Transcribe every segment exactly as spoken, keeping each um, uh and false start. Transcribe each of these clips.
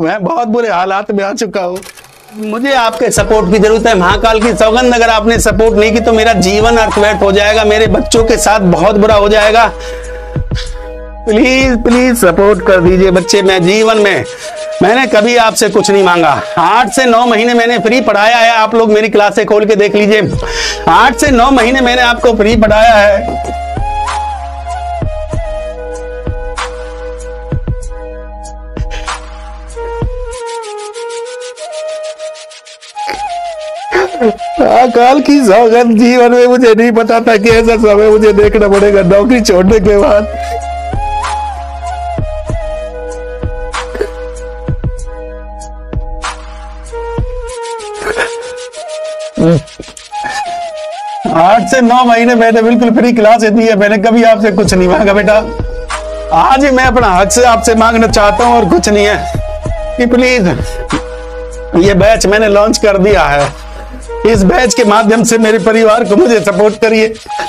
मैं बहुत बुरे हालात में आ चुका हूँ। मुझे आपके सपोर्ट की जरूरत है। महाकाल की सौगंध, अगर आपने सपोर्ट नहीं की तो मेरा जीवन अर्थव्यर्थ हो जाएगा, मेरे बच्चों के साथ बहुत बुरा हो जाएगा। प्लीज प्लीज सपोर्ट कर दीजिए बच्चे। मैं जीवन में मैंने कभी आपसे कुछ नहीं मांगा। आठ से नौ महीने मैंने फ्री पढ़ाया है। आप लोग मेरी क्लासें खोल के देख लीजिए। आठ से नौ महीने मैंने आपको फ्री पढ़ाया है। महाकाल की सौगंध, जीवन में मुझे नहीं पता था कि ऐसा समय मुझे देखना पड़ेगा नौकरी छोड़ने के बाद। आठ से नौ महीने मैंने बिल्कुल फ्री क्लासें दी है। मैंने कभी आपसे कुछ नहीं मांगा बेटा। आज ही मैं अपना हक से आपसे मांगना चाहता हूं और कुछ नहीं है कि प्लीज ये बैच मैंने लॉन्च कर दिया है। इस बैच के माध्यम से मेरे परिवार को मुझे सपोर्ट करिए।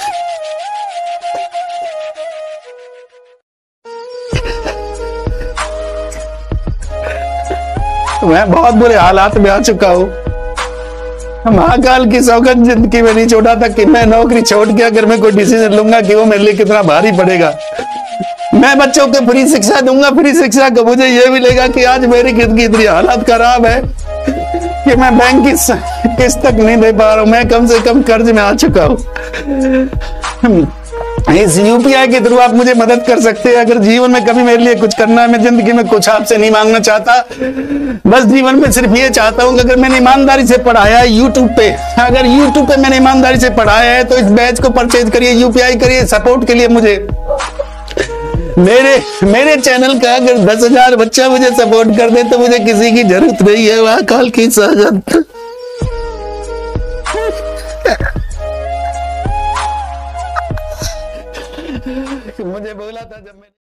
मैं बहुत बुरे हालात में आ चुका हूँ। महाकाल की सौगंध, जिंदगी में नहीं छोड़ा था कि मैं नौकरी छोड़ के अगर मैं कोई डिसीजन लूंगा कि वो मेरे लिए कितना भारी पड़ेगा। मैं बच्चों को फ्री शिक्षा दूंगा। फ्री शिक्षा को मुझे ये मिलेगा कि आज मेरी जिंदगी इतनी हालत खराब है कि मैं बैंक की किस्त तक नहीं दे पा रहा हूं। मैं कम से कम कर्ज में आ चुका हूं। इस यूपीआई के थ्रू आप मुझे मदद कर सकते हैं। अगर जीवन में कभी मेरे लिए कुछ करना है, मैं जिंदगी में कुछ आपसे नहीं मांगना चाहता। बस जीवन में सिर्फ ये चाहता हूं कि अगर मैंने ईमानदारी से पढ़ाया है यूट्यूब पे, अगर यूट्यूब पे मैंने ईमानदारी से पढ़ाया है तो इस बैच को परचेज करिए, यूपीआई करिए। सपोर्ट के लिए मुझे मेरे मेरे चैनल का अगर दस हजार बच्चा मुझे सपोर्ट कर दे तो मुझे किसी की जरूरत नहीं है। महाकाल की सौगंध। मुझे बोला था जब मैं